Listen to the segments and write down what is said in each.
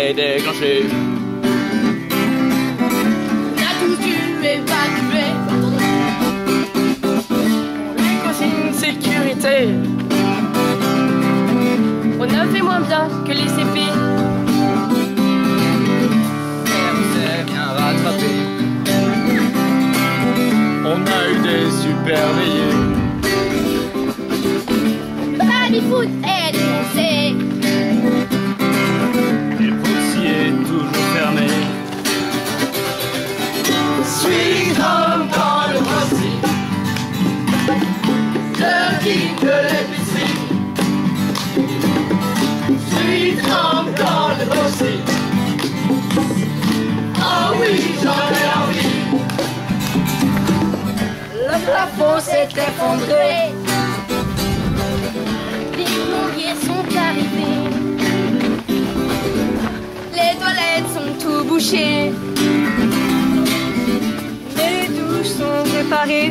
est déclenché. On a tous dû évacuer. Les consignes sécurité. On a fait moins bien que les CP. Mais on s'est bien rattrapé. On a eu des super veillées. Baby-foot est dénoncé. Et le proxy est toujours fermé. Sweet home dans le proxy. Le guide de l'épicerie. Sweet home dans le proxy. Oh oui, j'en ai envie. Le plafond s'est effondré. Les plombiers sont arrivés. Les toilettes sont tout bouchées. Les douches sont réparées.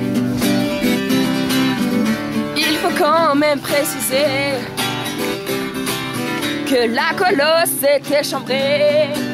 Il faut quand même préciser que la colosse était chambrée.